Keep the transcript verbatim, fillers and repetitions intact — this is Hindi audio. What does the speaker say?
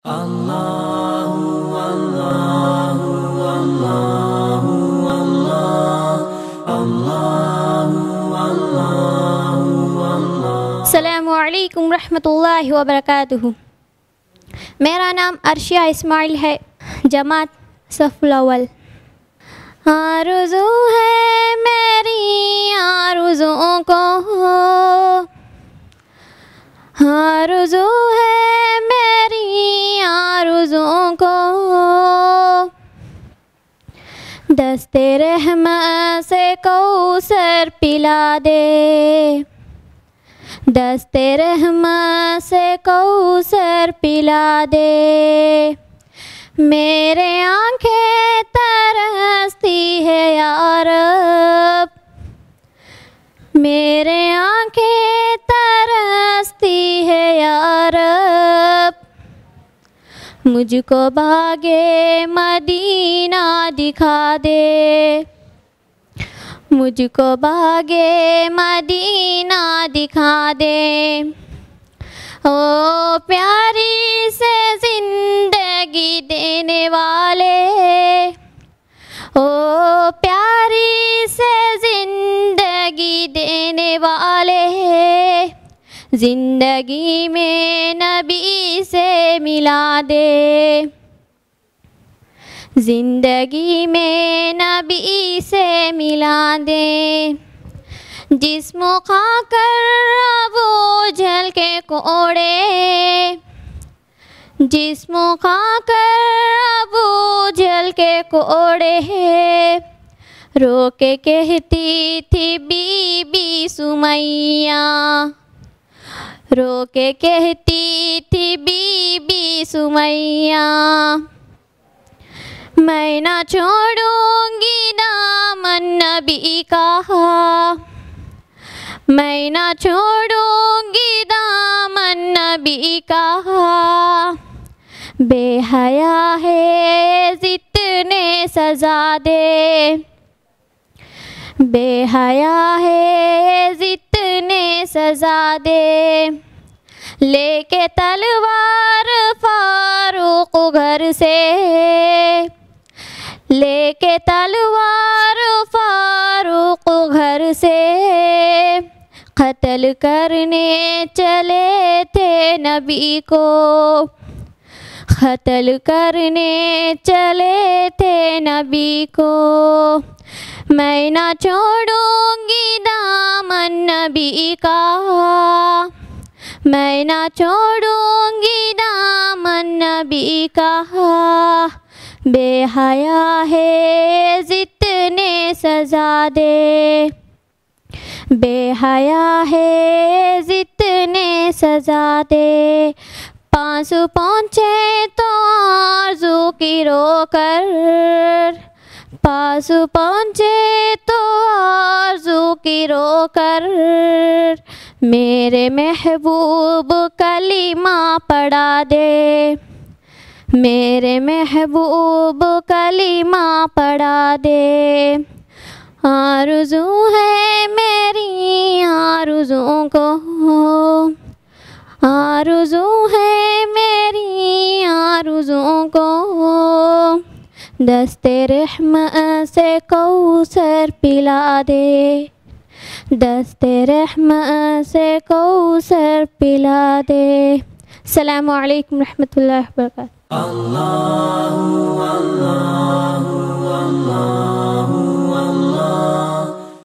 अल्लाहु अल्लाहु अल्लाहु अल्लाहु अल्लाहु अल्लाह। अस्सलामु अलैकुम रहमतुल्लाहि व बरकातुहू। मेरा नाम अर्शिया इस्माइल है, जमात सफ़ुल अव्वल। आरज़ू है मेरी आरज़ुओं को, आरज़ू है मेरी आरज़ुओं को, दस्ते रहमत से कौसर पिला दे, दस्ते रहमत से कौसर पिला दे। मेरे आँखें तरसती है या रब, मेरे आँखें तरसती है या रब, मुझको बागे मदीना दिखा दे, मुझको बागे मदीना दिखा दे। ओ प्यारी से जिंदगी देने वाले, ओ प्यारी से जिंदगी देने वाले, जिंदगी में नबी से मिला दे, जिंदगी में नबी से मिला दे। जिस्मों खाकर वो जल के कोड़े, जिस्मों खाकर वो जल के कोड़े, रो के कहती थी बीबी सुमैया, रो के कहती थी बीबी सुमैया, मैं ना छोड़ूंगी दामन नबी का, मैं ना छोड़ूंगी दामन नबी का। बेहया है जितने सजा दे, बेहया है जितने सजा दे, लेके तलवार फारूक घर से, लेके तलवार फारूक घर से, कत्ल करने चले थे नबी को, कत्ल करने चले थे नबी को। मैं ना छोड़ूंगी दामन नबी का, मैं ना छोड़ूंगी दामन नबी का। बेहया है जितने सजा दे, बेहया है जितने सजा दे। पास पहुँचे तो आरज़ू की रोकर, पास पहुँचे तो आरज़ू की रोकर, मेरे महबूब कलीमा पढ़ा दे, मेरे महबूब कलीमा पढ़ा दे। आरज़ू है मेरी आरज़ुओं को, आरज़ू है मेरी आरज़ुओं को, दस्ते रहमत से कौसर पिला दे, दस्ते रहमत से कौसर पिला दे। अस्सलामु अलैकुम रहमतुल्लाहि व बरकातुहू।